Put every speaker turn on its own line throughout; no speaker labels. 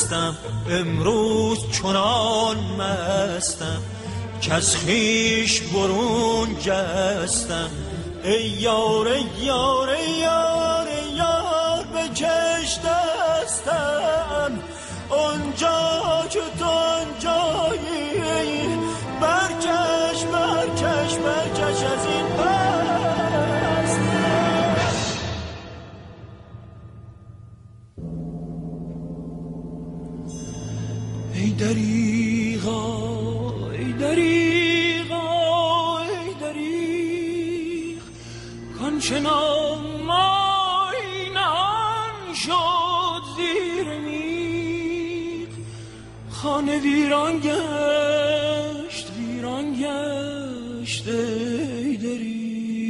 هستم امروز چنان مستم که از خویش برون جستم. ای یار ای یار ای یار ای یار بکش دستم اونجا که تو آنجایی، برکش برکش برکش از این پست. ای دریغا ای دریغا ای دریغ کانچنان مایی نهان شد زیر میغ. خانه ویران گشت ویران گشت ای دریغ.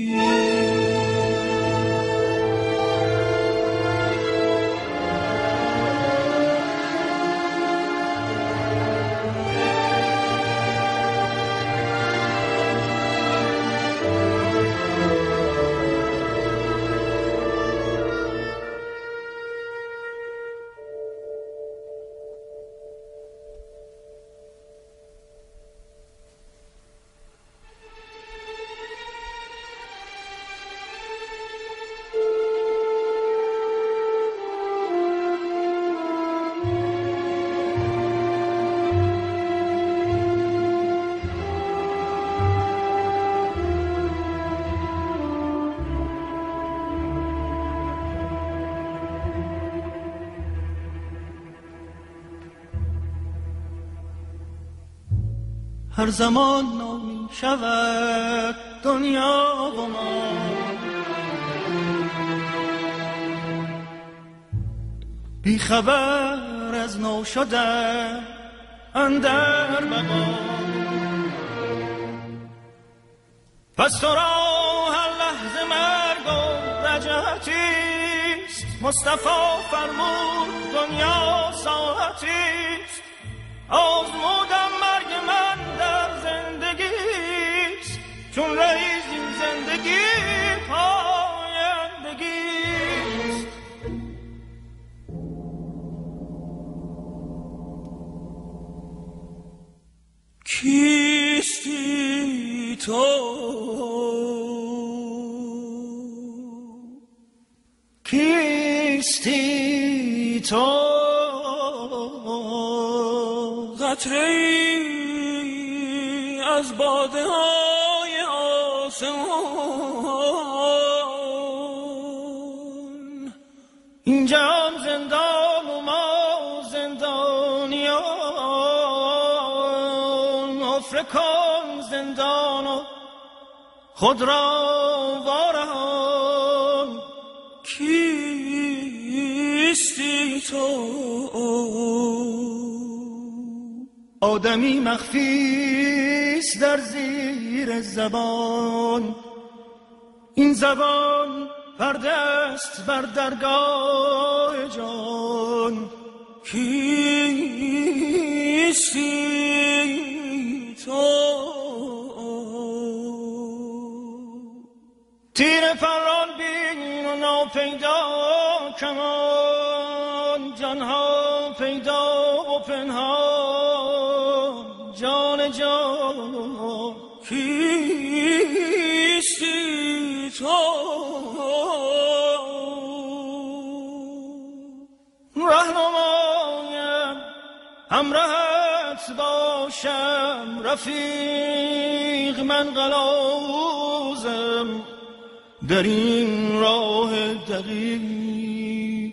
هر زمان نامی شود دنیا و ما، بی خبر از نو شدن اندر بقا. پس تو را هر لحظه مرگ و رجعتیست، مصطفی فرمود دنیا ساعتیست. آزمودم مرگ من در زندگیست، چون رئیس این زندگی پایندگیست. کیستی تو کیستی تو قطره‌ای از باده های آسمان. این جهان زندان و ما زندانیان. حفره کن زندان و خود را وارهان. کیستی تو آدمی مخفیست در زیر زبان. این زبان پرده است بر درگاه جان. کیستی تو تیر فران بین و ناپیدا کمان. جانها پیدا و پنهان جان جان. کیستی تو رهنمایم همراهت باشم. رفیق من قلاوزم در این راه دقیق.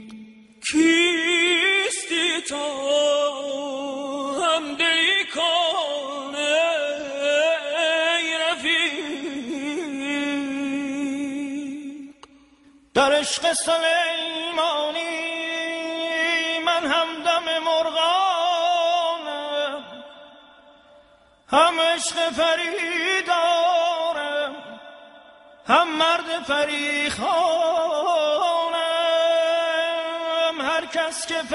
کیستی تو همدلی کن ای رفیق. در عشق سلیمانی من همدم مرغانم. هم عشق فریدارم هم مرد فریخانم. هر کس که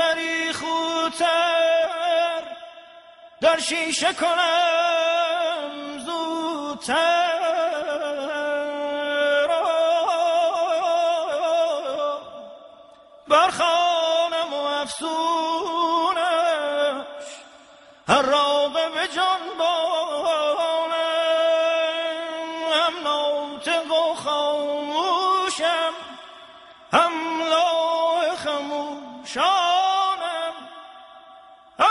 فریخوتر در شیشه کنم زودتر. برخانم و افسونم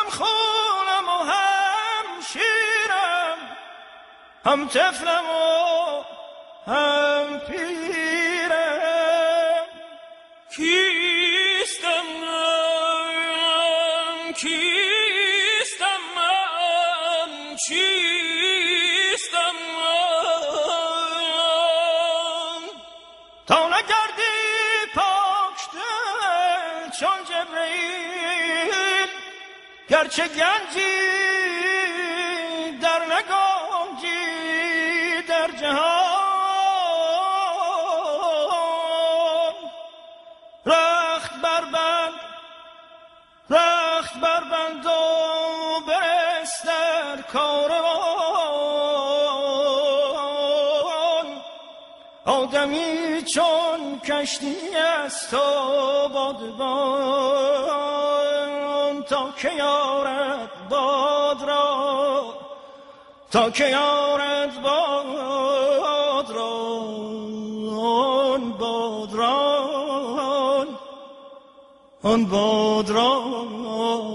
خونم و هم شیرم، هم طفلم و هم پیرم. کیستم من، کیستم من، چیستم من؟ تا نگردی پاک دل چون جبرئیل، گرچه گنجی در نگنجی در جهان. رخت بربند و برس در کاروان. آدمی چون کشتی است و بادبان، تا که یارد باد را، تا که یارد باد را، آن باد را، آن باد را.